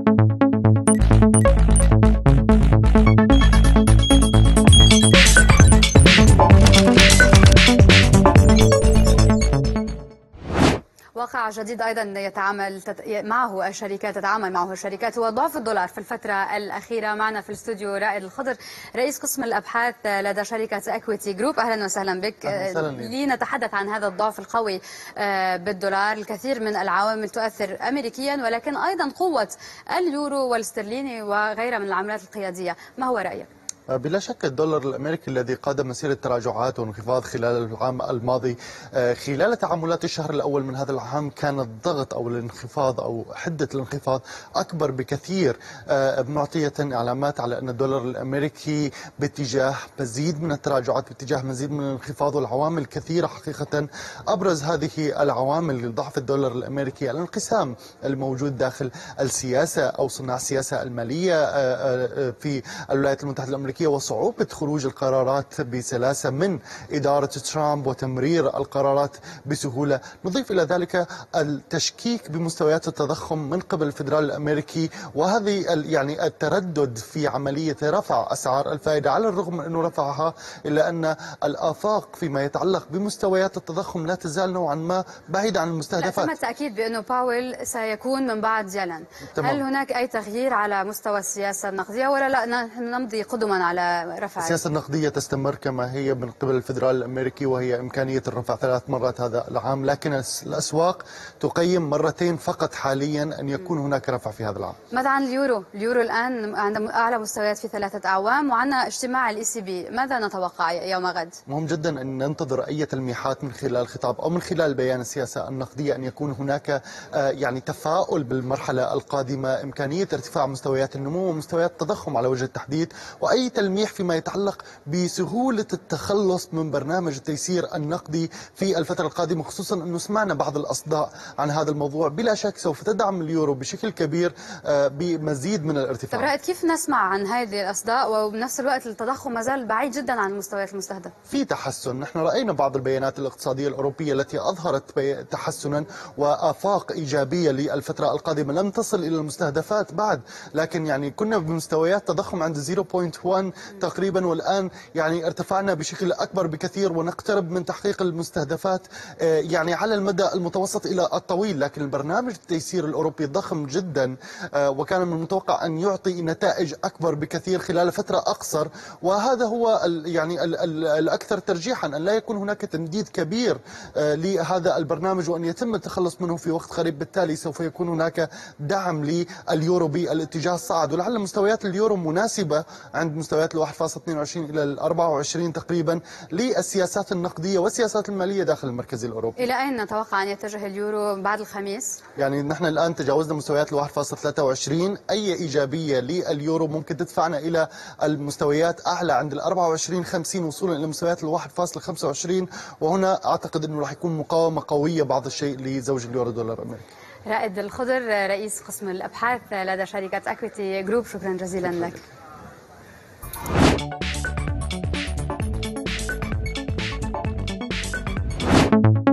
واقع جديد أيضا تتعامل معه الشركات هو ضعف الدولار في الفترة الأخيرة. معنا في الاستوديو رائد الخضر رئيس قسم الأبحاث لدى شركة اكويتي جروب. أهلا وسهلا بك. لنتحدث عن هذا الضعف القوي بالدولار. الكثير من العوامل تؤثر أمريكيا، ولكن أيضا قوة اليورو والاسترليني وغيرها من العملات القيادية. ما هو رأيك؟ بلا شك الدولار الأمريكي الذي قاد مسيرة تراجعات وانخفاض خلال العام الماضي، خلال تعاملات الشهر الأول من هذا العام كان الضغط أو الانخفاض أو حدة الانخفاض أكبر بكثير، معطية علامات على أن الدولار الأمريكي باتجاه مزيد من التراجعات، باتجاه مزيد من الانخفاض، والعوامل كثيرة حقيقة. أبرز هذه العوامل لضعف الدولار الأمريكي الانقسام الموجود داخل السياسة أو صناع السياسة المالية في الولايات المتحدة الأمريكية، وصعوبة خروج القرارات بسلاسة من إدارة ترامب وتمرير القرارات بسهولة. نضيف إلى ذلك التشكيك بمستويات التضخم من قبل الفدرالي الأمريكي، وهذه يعني التردد في عملية رفع أسعار الفائدة، على الرغم من أنه رفعها إلا أن الآفاق فيما يتعلق بمستويات التضخم لا تزال نوعا ما بعيدة عن المستهدفات. تم التأكيد بأنه باويل سيكون من بعد يلن. هل هناك أي تغيير على مستوى السياسة النقدية ولا لا نمضي قدما على رفع؟ السياسة النقدية تستمر كما هي من قبل الفدرالي الأمريكي، وهي إمكانية الرفع 3 مرات هذا العام، لكن الأسواق تقيم مرتين فقط حاليا أن يكون هناك رفع في هذا العام. ماذا عن اليورو؟ اليورو الآن عند أعلى مستويات في 3 أعوام، وعندنا اجتماع الECB. ماذا نتوقع يوم غد؟ مهم جدا أن ننتظر أي تلميحات من خلال الخطاب أو من خلال بيان السياسة النقدية، أن يكون هناك يعني تفاؤل بالمرحلة القادمة، إمكانية ارتفاع مستويات النمو ومستويات التضخم على وجه التحديد، وأي تلميح فيما يتعلق بسهولة التخلص من برنامج التيسير النقدي في الفترة القادمة، خصوصا أنه سمعنا بعض الأصداء عن هذا الموضوع. بلا شك سوف تدعم اليورو بشكل كبير بمزيد من الارتفاع. طب رأيت كيف نسمع عن هذه الأصداء وبنفس الوقت التضخم ما زال بعيد جدا عن المستويات المستهدفة؟ في تحسن، نحن رأينا بعض البيانات الاقتصادية الأوروبية التي أظهرت تحسنا وآفاق إيجابية للفترة القادمة. لم تصل إلى المستهدفات بعد، لكن يعني كنا بمستويات تضخم عند 0.1 تقريبا، والآن يعني ارتفعنا بشكل أكبر بكثير ونقترب من تحقيق المستهدفات يعني على المدى المتوسط إلى الطويل. لكن البرنامج التيسير الأوروبي ضخم جدا، وكان من المتوقع أن يعطي نتائج أكبر بكثير خلال فترة أقصر، وهذا هو يعني الأكثر ترجيحا، أن لا يكون هناك تمديد كبير لهذا البرنامج وأن يتم التخلص منه في وقت قريب. بالتالي سوف يكون هناك دعم لليورو بالاتجاه الصاعد، ولعل مستويات اليورو مناسبة عند مستويات 1.22 إلى 24 تقريبا للسياسات النقدية والسياسات المالية داخل المركز الأوروبي. إلى أين نتوقع أن يتجه اليورو بعد الخميس؟ يعني نحن الآن تجاوزنا مستويات 1.23. أي إيجابية لليورو ممكن تدفعنا إلى المستويات أعلى عند 24.50 وصولا إلى مستويات 1.25، وهنا أعتقد أنه راح يكون مقاومة قوية بعض الشيء لزوج اليورو دولار الأمريكي. رائد الخضر رئيس قسم الأبحاث لدى شركة اكويتي جروب، شكرا جزيلا لك.